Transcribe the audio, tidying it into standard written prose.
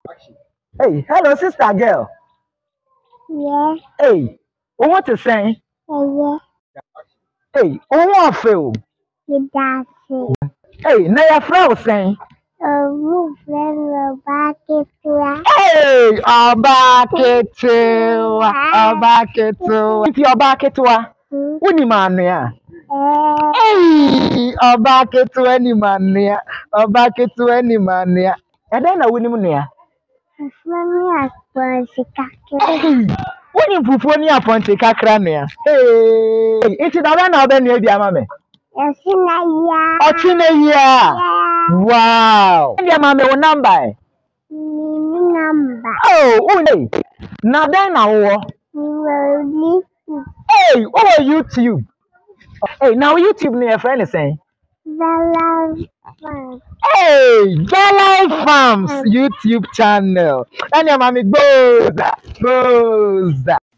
Hey, hello, sister girl. Yeah. Hey, what to say? Yeah. Hey, what feel? You dance. Hey, now your friend saying. Oh, Obaa Kitiwa. Hey, Obaa Kitiwa, Obaa Kitiwa. If you're Obaa Kitiwa, what ni man ya? Hey, Obaa Kitiwa ni man ya. Obaa Kitiwa ni man ya. And then I win him ya. Hey, when you put one up on take a crania. Hey, it's the one of the near Yamame. Yeah. Wow. And your mamma will number. Oh, hey. Now then, hey, oh, YouTube. Hey, now YouTube near friend is saying. Hey, Gala Farms YouTube channel. And your mommy goes.